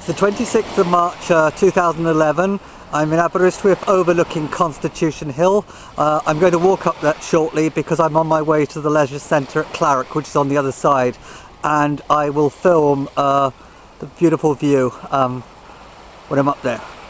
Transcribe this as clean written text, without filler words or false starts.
It's the 26th of March 2011. I'm in Aberystwyth, overlooking Constitution Hill. I'm going to walk up that shortly because I'm on my way to the leisure centre at Clarick, which is on the other side, and I will film the beautiful view when I'm up there.